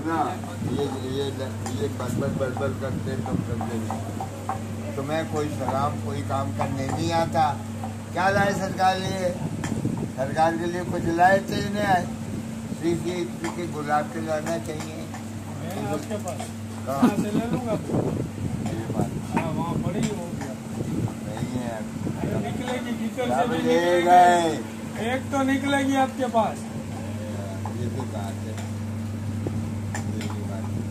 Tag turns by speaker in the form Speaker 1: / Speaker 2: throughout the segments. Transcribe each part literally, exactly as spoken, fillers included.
Speaker 1: सुना, ये ये ये बड़बड़ बड़बड़ करते तुम करते नहीं, तुम्हें कोई सलाम कोई काम करने नहीं आता। क्या लाए सरकार लिए? सरकार के लिए कुछ लाए थे नहीं आए? श्री की की गुलाब के लाना चाहिए
Speaker 2: आपके पास
Speaker 1: कहाँ
Speaker 2: से ले लूँगा।
Speaker 1: ये बात
Speaker 2: हाँ वहाँ पड़ी हो गया
Speaker 1: नहीं है।
Speaker 2: निकलेगी भीतर से
Speaker 1: सब
Speaker 2: भी
Speaker 1: ले
Speaker 2: निकलेगी।
Speaker 1: गए,
Speaker 2: एक तो निकलेगी आपके पास।
Speaker 1: ये भी बात है, ये भी बात है।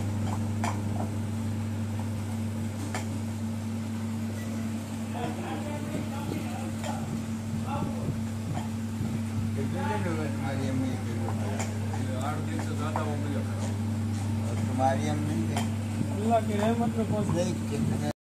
Speaker 1: कितने दिन हो गए तुम्हारी अम्मी के घर?
Speaker 2: आठ दिन से ज़्यादा हो गया।
Speaker 1: और तुम्हारी अम्मी के
Speaker 2: अल्लाह की रहमत में पहुँच
Speaker 1: नहीं कितने